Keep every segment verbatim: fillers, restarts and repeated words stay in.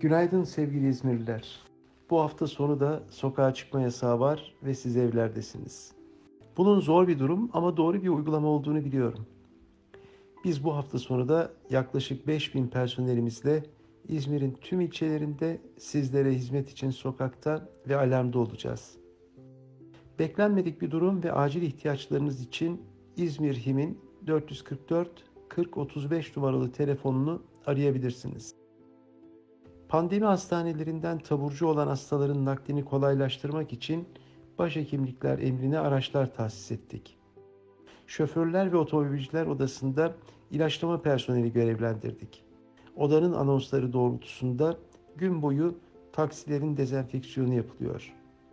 Günaydın sevgili İzmirliler. Bu hafta sonu da sokağa çıkma yasağı var ve siz evlerdesiniz. Bunun zor bir durum ama doğru bir uygulama olduğunu biliyorum. Biz bu hafta sonu da yaklaşık beş bin personelimizle İzmir'in tüm ilçelerinde sizlere hizmet için sokakta ve alarmda olacağız. Beklenmedik bir durum ve acil ihtiyaçlarınız için İzmir HİM'in dört yüz kırk dört kırk otuz beş numaralı telefonunu arayabilirsiniz. Pandemi hastanelerinden taburcu olan hastaların naklini kolaylaştırmak için başhekimlikler emrine araçlar tahsis ettik. Şoförler ve otomobilciler odasında ilaçlama personeli görevlendirdik. Odanın anonsları doğrultusunda gün boyu taksilerin dezenfeksiyonu yapılıyor.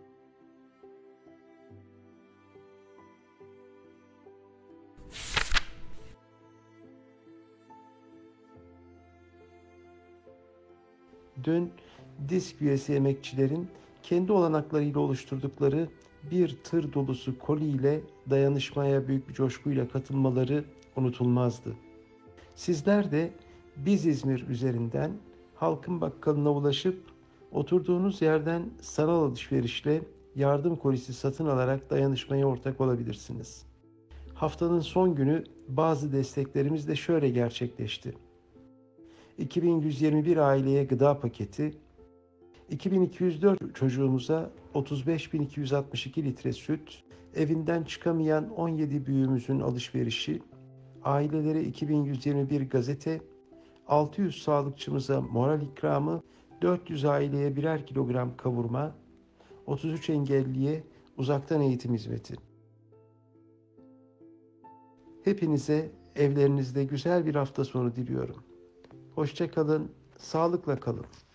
Dün disk üyesi emekçilerin kendi olanaklarıyla oluşturdukları bir tır dolusu koli ile dayanışmaya büyük bir coşkuyla katılmaları unutulmazdı. Sizler de Biz İzmir üzerinden Halkın Bakkalı'na ulaşıp oturduğunuz yerden sanal alışverişle yardım kolisi satın alarak dayanışmaya ortak olabilirsiniz. Haftanın son günü bazı desteklerimiz de şöyle gerçekleşti. iki bin yüz yirmi bir aileye gıda paketi, iki bin iki yüz dört çocuğumuza otuz beş bin iki yüz altmış iki litre süt, evinden çıkamayan on yedi büyüğümüzün alışverişi, ailelere iki bin yüz yirmi bir gazete, altı yüz sağlıkçımıza moral ikramı, dört yüz aileye birer kilogram kavurma, otuz üç engelliye uzaktan eğitim hizmeti. Hepinize evlerinizde güzel bir hafta sonu diliyorum. Hoşça kalın, sağlıkla kalın.